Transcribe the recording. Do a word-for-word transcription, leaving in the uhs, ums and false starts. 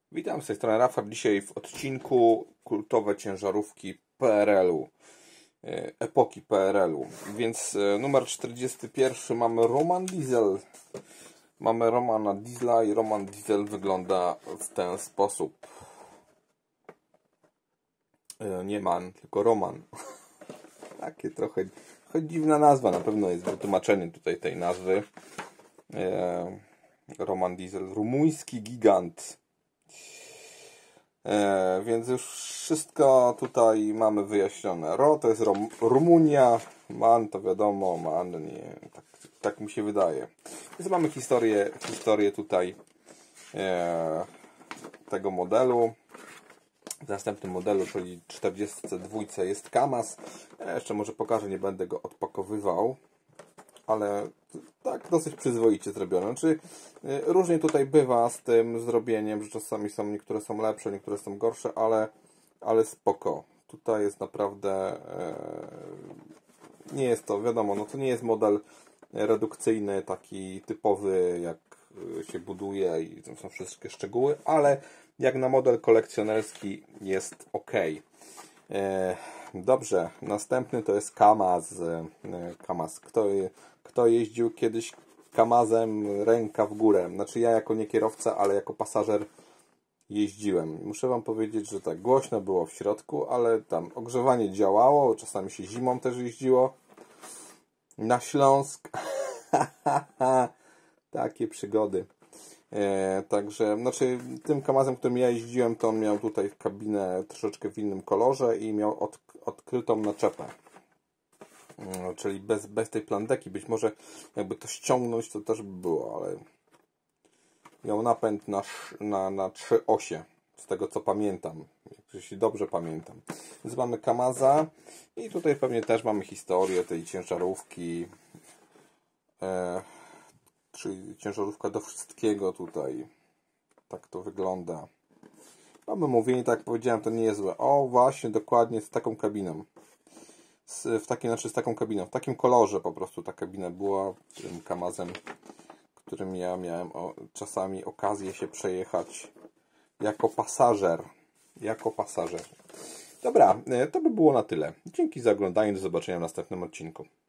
Witam, z tej strony Rafał. Dzisiaj w odcinku kultowe ciężarówki P R L-u, epoki P R L-u. Więc numer czterdziesty pierwszy mamy Roman Diesel. Mamy Romana Diesla i Roman Diesel wygląda w ten sposób. Nie man, tylko Roman. Takie trochę, trochę dziwna nazwa, na pewno jest wytłumaczenie tutaj tej nazwy. Roman Diesel, rumuński gigant. E, więc już wszystko tutaj mamy wyjaśnione. Ro to jest Rom Rumunia, man to wiadomo, man nie, tak, tak mi się wydaje. Więc mamy historię, historię tutaj e, tego modelu. W następnym modelu, czyli czterdziestce dwa, jest Kamaz. Ja jeszcze może pokażę, nie będę go odpakowywał, ale tak dosyć przyzwoicie zrobione. Znaczy, różnie tutaj bywa z tym zrobieniem, że czasami są, niektóre są lepsze, niektóre są gorsze, ale, ale spoko. Tutaj jest naprawdę e, nie jest to, wiadomo, no to nie jest model redukcyjny, taki typowy, jak się buduje i tam są wszystkie szczegóły, ale jak na model kolekcjonerski jest ok. E, dobrze, następny to jest Kamaz. Kamaz. Kto, kto jeździł kiedyś Kamazem, ręka w górę? Znaczy ja jako nie kierowca, ale jako pasażer jeździłem. Muszę Wam powiedzieć, że tak głośno było w środku, ale tam ogrzewanie działało, czasami się zimą też jeździło. Na Śląsk. Takie przygody. E, także, znaczy tym Kamazem, którym ja jeździłem, to on miał tutaj kabinę troszeczkę w innym kolorze i miał od, odkrytą naczepę. E, czyli bez, bez tej plandeki. Być może jakby to ściągnąć, to też by było, ale miał napęd na, na, na trzy osie, z tego co pamiętam, jeśli dobrze pamiętam. Więc mamy Kamaza i tutaj pewnie też mamy historię tej ciężarówki. E, Czyli ciężarówka do wszystkiego tutaj. Tak to wygląda. Mamy mówienie, tak jak powiedziałem, to nie jest złe. O, właśnie, dokładnie z taką kabiną. Z, w takim, znaczy z taką kabiną. W takim kolorze po prostu ta kabina była. Tym Kamazem, którym ja miałem o, czasami okazję się przejechać jako pasażer. Jako pasażer. Dobra, to by było na tyle. Dzięki za oglądanie. Do zobaczenia w następnym odcinku.